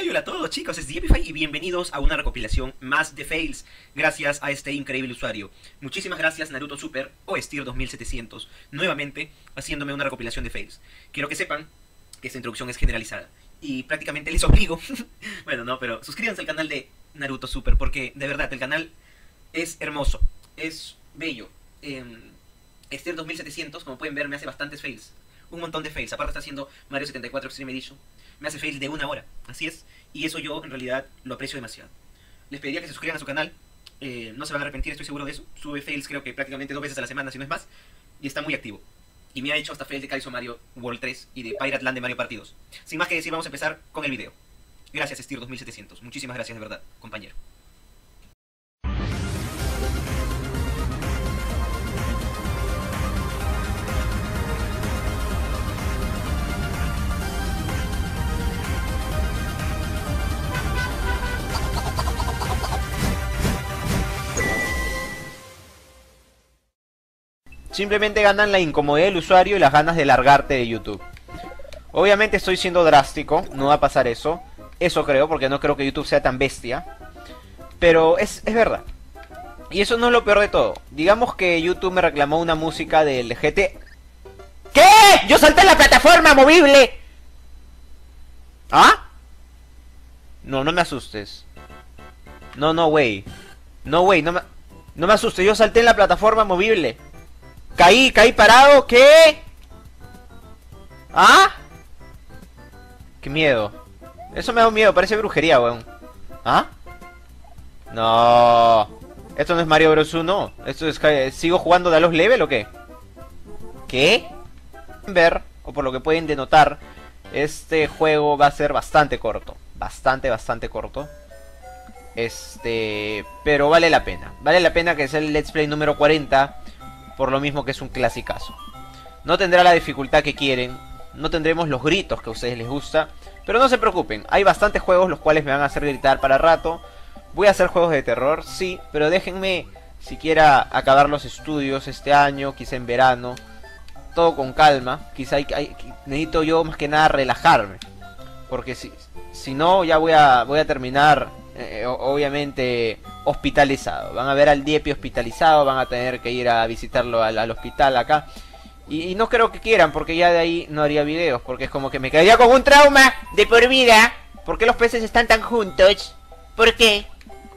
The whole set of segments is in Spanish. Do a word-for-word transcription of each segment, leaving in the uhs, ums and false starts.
Hey, hola a todos chicos, es Diepify y bienvenidos a una recopilación más de fails gracias a este increíble usuario. Muchísimas gracias Naruto Super o Steer dos mil setecientos, nuevamente haciéndome una recopilación de fails. Quiero que sepan que esta introducción es generalizada y prácticamente les obligo, bueno no, pero suscríbanse al canal de Naruto Super porque de verdad el canal es hermoso, es bello. Eh, Steer dos mil setecientos, como pueden ver, me hace bastantes fails. Un montón de fails, aparte está haciendo Mario setenta y cuatro Extreme Edition. Me hace fails de una hora, así es. Y eso yo en realidad lo aprecio demasiado. Les pediría que se suscriban a su canal. eh, No se van a arrepentir, estoy seguro de eso. Sube fails creo que prácticamente dos veces a la semana, si no es más. Y está muy activo. Y me ha hecho hasta fail de Kaizo Mario World tres y de Pirate Land de Mario Party dos. Sin más que decir, vamos a empezar con el video. Gracias Steer dos mil setecientos, muchísimas gracias de verdad, compañero. Simplemente ganan la incomodidad del usuario y las ganas de largarte de YouTube. Obviamente estoy siendo drástico, no va a pasar eso. Eso creo, porque no creo que YouTube sea tan bestia. Pero es, es verdad. Y eso no es lo peor de todo. Digamos que YouTube me reclamó una música del G T... ¿Qué? ¡Yo salté en la plataforma movible! ¿Ah? No, no me asustes. No, no, güey. No, güey, no me... No me asustes, yo salté en la plataforma movible. Caí, caí parado, ¿qué? ¿Ah? Qué miedo. Eso me da un miedo, parece brujería, weón. ¿Ah? No. Esto no es Mario Bros uno. Esto es... ¿Sigo jugando de a los level o qué? ¿Qué? Ver, o por lo que pueden denotar, este juego va a ser bastante corto. Bastante, bastante corto. Este... Pero vale la pena. Vale la pena que sea el Let's Play número cuarenta... Por lo mismo que es un clasicazo. No tendrá la dificultad que quieren. No tendremos los gritos que a ustedes les gusta. Pero no se preocupen. Hay bastantes juegos los cuales me van a hacer gritar para rato. Voy a hacer juegos de terror, sí. Pero déjenme siquiera acabar los estudios este año. Quizá en verano. Todo con calma. Quizá hay, hay, necesito yo más que nada relajarme. Porque si, si no ya voy a, voy a terminar... Eh, obviamente hospitalizado. Van a ver al Diepi hospitalizado. Van a tener que ir a visitarlo al, al hospital acá. Y, y no creo que quieran, porque ya de ahí no haría videos. Porque es como que me quedaría con un trauma de por vida. ¿Por qué los peces están tan juntos? ¿Por qué?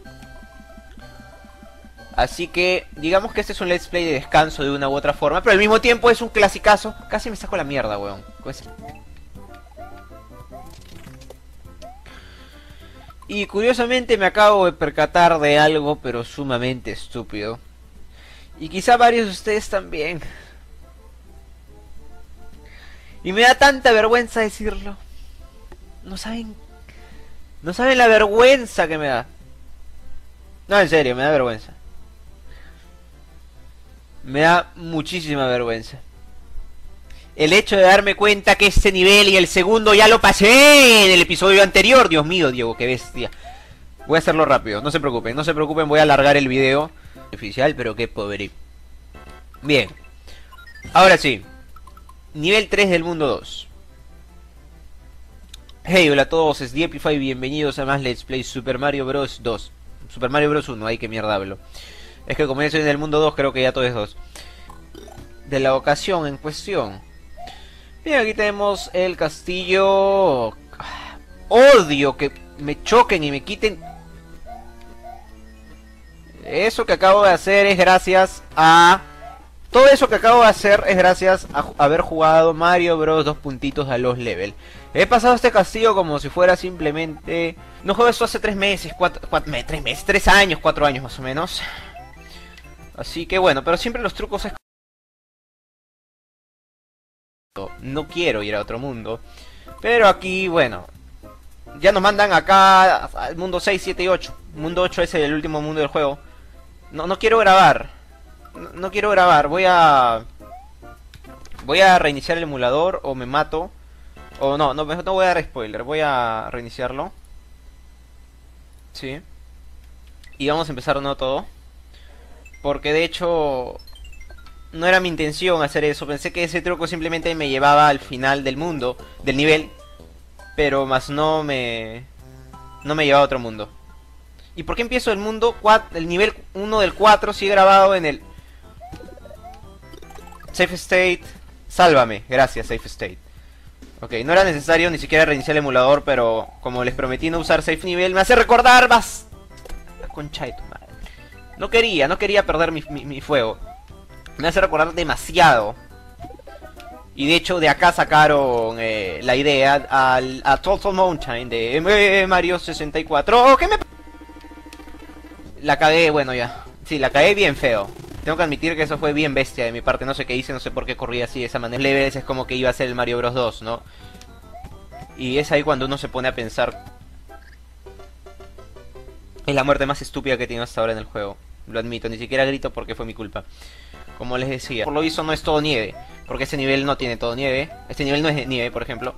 Así que digamos que este es un let's play de descanso de una u otra forma. Pero al mismo tiempo es un clasicazo. Casi me saco la mierda, weón. Pues... Y curiosamente me acabo de percatar de algo, pero sumamente estúpido. Y quizá varios de ustedes también. Y me da tanta vergüenza decirlo. No saben... No saben la vergüenza que me da. No, en serio, me da vergüenza. Me da muchísima vergüenza. El hecho de darme cuenta que este nivel y el segundo ya lo pasé en el episodio anterior. Dios mío, Diego, qué bestia. Voy a hacerlo rápido, no se preocupen, no se preocupen, voy a alargar el video oficial, pero qué pobre. Bien. Ahora sí. Nivel tres del mundo dos. Hey, hola a todos, es Diepify, bienvenidos a más Let's Play Super Mario Bros dos. Super Mario Bros uno, ay, qué mierda hablo. Es que como yo soy en el mundo dos, creo que ya todo es dos. De la ocasión en cuestión. Bien, aquí tenemos el castillo. Odio que me choquen y me quiten. Eso que acabo de hacer es gracias a... Todo eso que acabo de hacer es gracias a haber jugado Mario Bros. Dos puntitos a los level. He pasado este castillo como si fuera simplemente... No juego esto hace tres meses, cuatro, cuatro, tres meses, tres años, cuatro años más o menos. Así que bueno, pero siempre los trucos es... No quiero ir a otro mundo. Pero aquí, bueno, ya nos mandan acá al mundo seis, siete y ocho. Mundo ocho es el último mundo del juego. No, no quiero grabar. No, no quiero grabar. Voy a... Voy a reiniciar el emulador o me mato. O no, no, no voy a dar spoiler. Voy a reiniciarlo. Sí. Y vamos a empezar de nuevo todo. Porque de hecho... No era mi intención hacer eso, pensé que ese truco simplemente me llevaba al final del mundo, del nivel. Pero más no me... no me lleva a otro mundo. ¿Y por qué empiezo el mundo cuatro, el nivel uno del cuatro si he grabado en el Safe State? Sálvame, gracias Safe State. Ok, no era necesario ni siquiera reiniciar el emulador, pero como les prometí no usar Safe Nivel, me hace recordar más... La concha de tu madre. No quería, no quería perder mi, mi, mi fuego. Me hace recordar demasiado. Y de hecho de acá sacaron eh, la idea al, a Total Mountain de eh, Mario sesenta y cuatro. Oh, ¿qué me... La cagué, bueno ya. Sí, la cagué bien feo. Tengo que admitir que eso fue bien bestia de mi parte. No sé qué hice, no sé por qué corrí así de esa manera. Levels es como que iba a ser el Mario Bros dos, ¿no? Y es ahí cuando uno se pone a pensar. Es la muerte más estúpida que he tenido hasta ahora en el juego. Lo admito, ni siquiera grito porque fue mi culpa. Como les decía, por lo visto no es todo nieve. Porque ese nivel no tiene todo nieve. Este nivel no es de nieve, por ejemplo.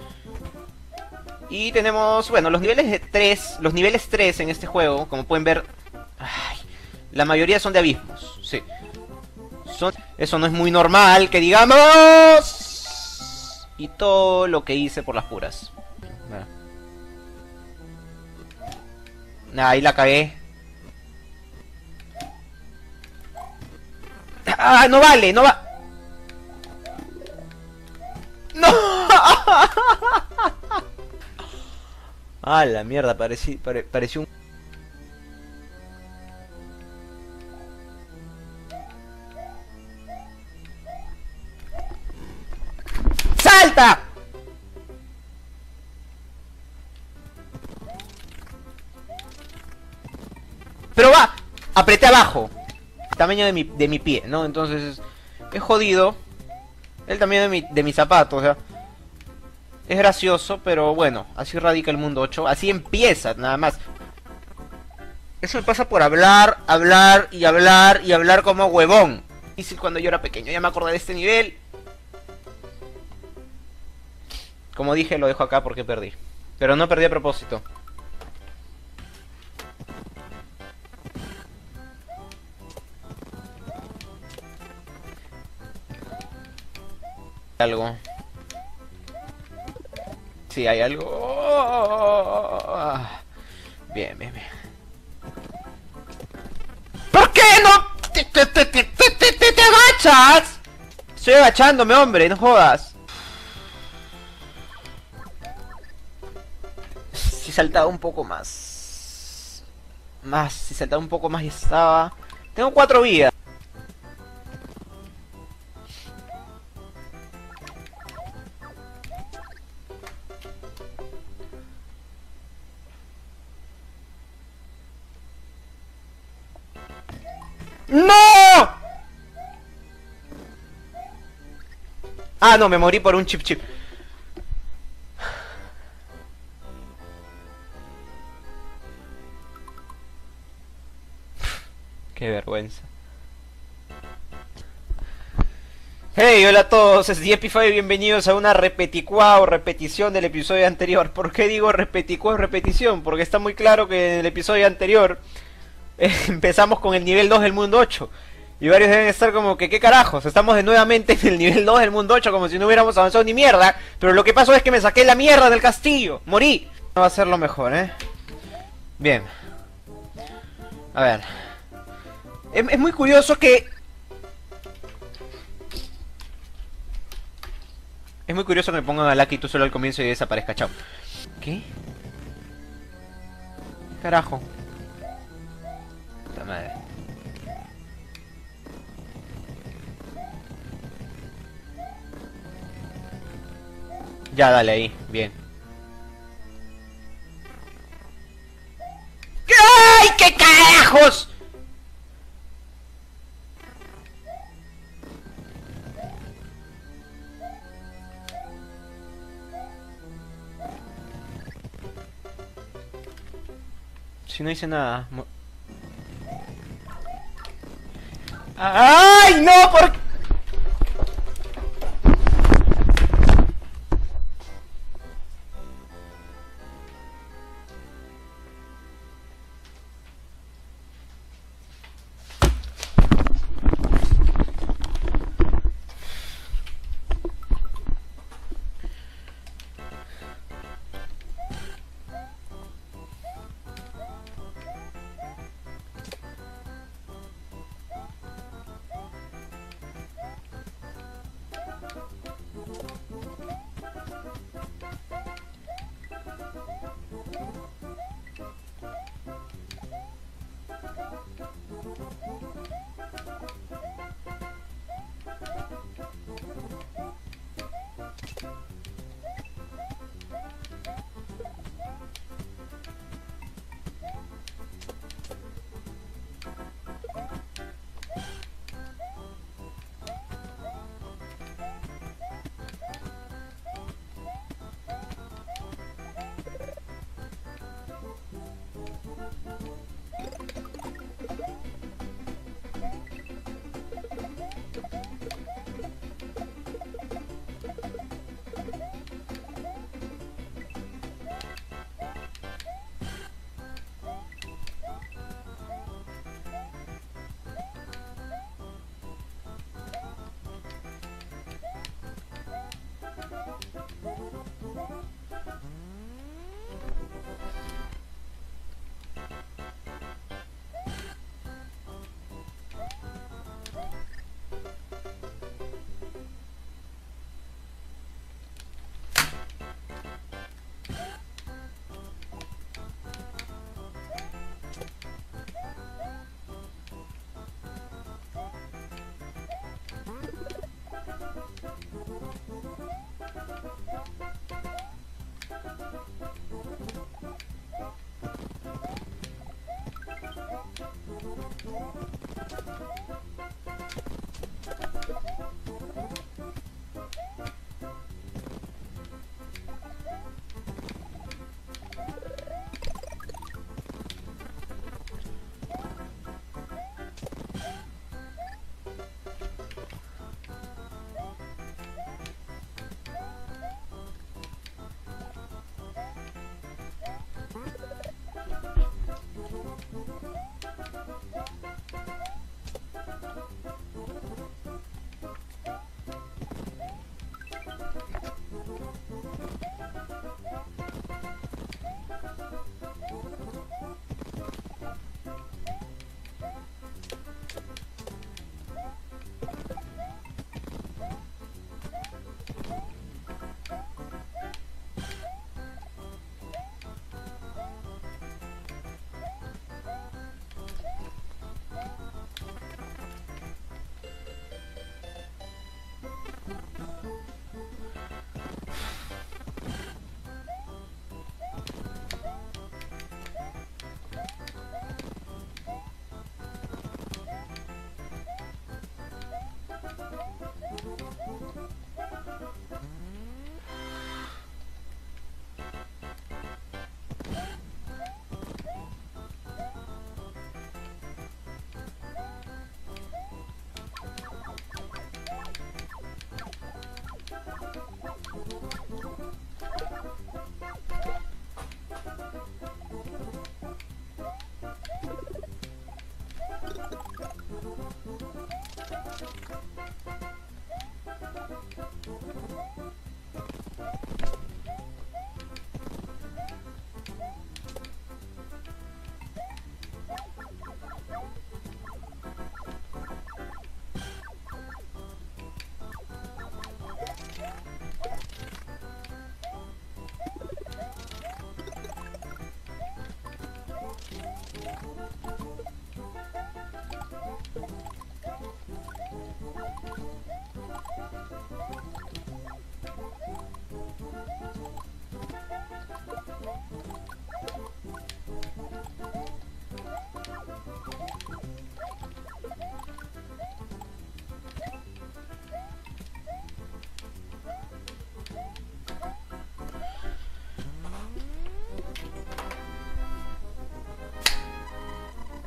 Y tenemos, bueno, los niveles de tres. Los niveles tres en este juego, como pueden ver... Ay, la mayoría son de abismos, sí. Son... Eso no es muy normal, que digamos. Y todo lo que hice por las puras. Nah, ahí la cagué. ¡Ah, no vale! ¡No va! ¡No! ¡Ah, la mierda! Parecí, pare, pareció un... ¡Salta! Pero va, apreté abajo. El tamaño de mi, de mi pie, ¿no? Entonces, es jodido. El tamaño de mi, de mi zapato, o sea. Es gracioso, pero bueno, así radica el mundo ocho. Así empieza, nada más. Eso me pasa por hablar, hablar y hablar y hablar como huevón. Difícil cuando yo era pequeño, ya me acordé de este nivel. Como dije, lo dejo acá porque perdí. Pero no perdí a propósito. Algo. Sí, hay algo. Bien, bien, bien. ¿Por qué no te, te, te, te, te, te, te agachas? Estoy agachándome, hombre, no jodas. Si saltaba un poco más. Más, si saltaba un poco más y estaba... Tengo cuatro vidas. ¡No! Ah, no, me morí por un chip chip. Qué vergüenza. Hey, hola a todos, es Diepify y bienvenidos a una repeticua o repetición del episodio anterior. ¿Por qué digo repeticua o repetición? Porque está muy claro que en el episodio anterior eh, empezamos con el nivel dos del mundo ocho. Y varios deben estar como que, ¿qué carajos? Estamos de nuevamente en el nivel dos del mundo ocho como si no hubiéramos avanzado ni mierda. Pero lo que pasó es que me saqué la mierda del castillo. Morí. No va a ser lo mejor, ¿eh? Bien. A ver. Es, es muy curioso que... Es muy curioso que me pongan a Lucky tú solo al comienzo y desaparezca. Chao. ¿Qué? Carajo. Puta madre. Ya, dale ahí. Bien. ¡Ay, qué carajos! Si no hice nada. ¡Ay, no! ¿Por qué?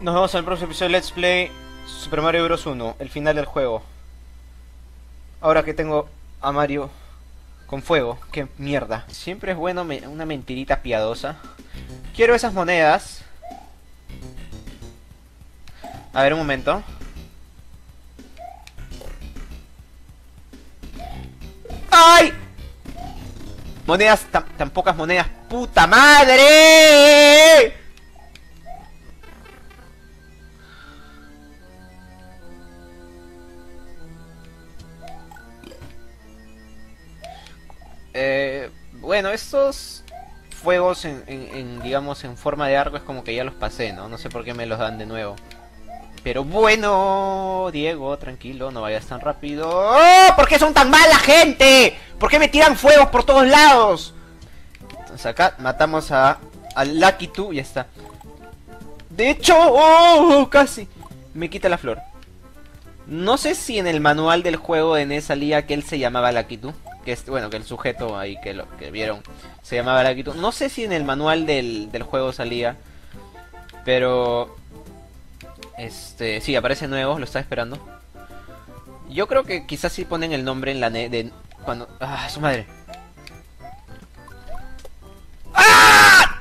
Nos vemos en el próximo episodio de Let's Play Super Mario Bros. uno, el final del juego. Ahora que tengo a Mario con fuego, qué mierda. Siempre es bueno me una mentirita piadosa. Quiero esas monedas. A ver, un momento. ¡Ay! Monedas, tan, tan pocas monedas. ¡Puta madre! Eh, bueno, estos fuegos en, en, en, digamos, en forma de arco es como que ya los pasé, ¿no? No sé por qué me los dan de nuevo. Pero bueno, Diego, tranquilo, no vayas tan rápido. ¡Oh! ¿Por qué son tan mala gente? ¿Por qué me tiran fuegos por todos lados? Entonces acá matamos a al Lucky Two, ya está. De hecho, oh, casi me quita la flor. No sé si en el manual del juego de N E S salía que él se llamaba Lucky Two. Que es, bueno, que el sujeto ahí que lo que vieron se llamaba Lucky Two. No sé si en el manual del, del juego salía, pero este, sí, aparece nuevo, lo estaba esperando. Yo creo que quizás sí ponen el nombre en la ne de cuando ah, su madre. ¡Ah!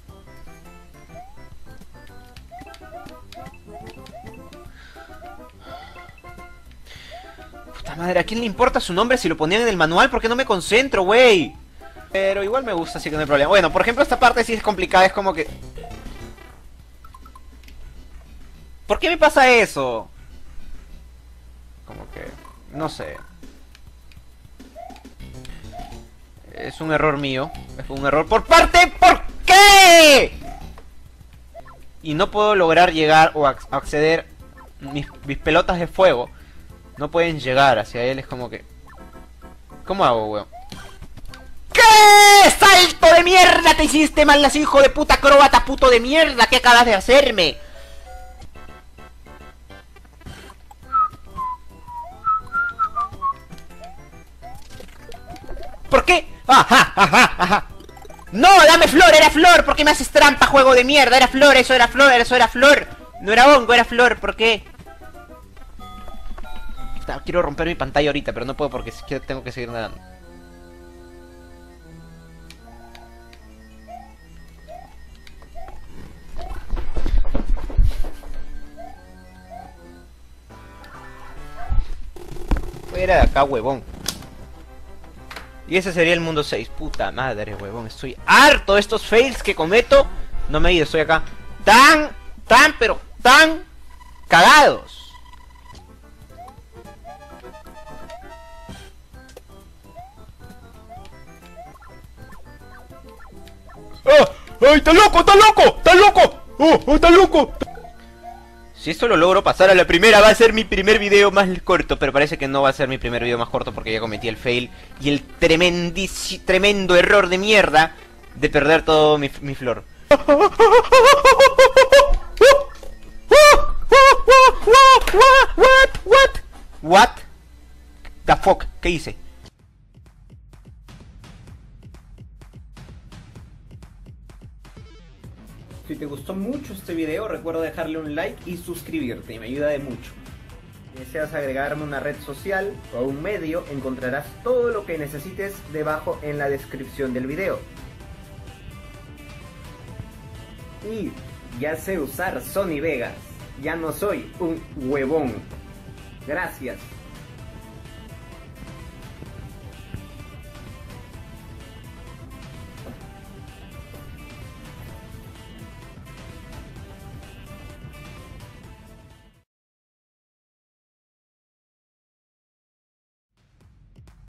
Puta madre, ¿a quién le importa su nombre si lo ponían en el manual? ¿Por qué no me concentro, güey? Pero igual me gusta, así que no hay problema. Bueno, por ejemplo, esta parte sí es complicada, es como que... ¿Por qué me pasa eso? Como que... no sé. Es un error mío. Es un error por parte... ¿Por qué? Y no puedo lograr llegar o acceder... Mis, mis pelotas de fuego no pueden llegar hacia él, es como que... ¿Cómo hago, weón? ¿Qué? ¡Salto de mierda! ¡Te hiciste mal, las hijo de puta acróbata puto de mierda! ¿Qué acabas de hacerme? ¿Por qué? ¡Ajá! ¡Ajá! ¡Ajá! ¡No! ¡Dame flor! ¡Era flor! ¿Por qué me haces trampa, juego de mierda? ¡Era flor! ¡Eso era flor! ¡Eso era flor! No era hongo, era flor. ¿Por qué? Quiero romper mi pantalla ahorita, pero no puedo porque tengo que seguir nadando. Fuera de acá, huevón. Y ese sería el mundo seis. Puta madre, huevón. Estoy harto de estos fails que cometo. No me he ido, estoy acá. Tan, tan, pero tan cagados. ¡Ah! ¡Ay, está loco, está loco! ¡Está loco! ¡Oh, oh, está loco! Si esto lo logro pasar a la primera, va a ser mi primer video más corto. Pero parece que no va a ser mi primer video más corto porque ya cometí el fail y el tremendis, tremendo error de mierda de perder todo mi, mi flor. What? What? What? The fuck? ¿Qué hice? Si te gustó mucho este video, recuerda dejarle un like y suscribirte, me ayuda de mucho. Si deseas agregarme a una red social o a un medio, encontrarás todo lo que necesites debajo en la descripción del video. Y ya sé usar Sony Vegas, ya no soy un huevón. Gracias.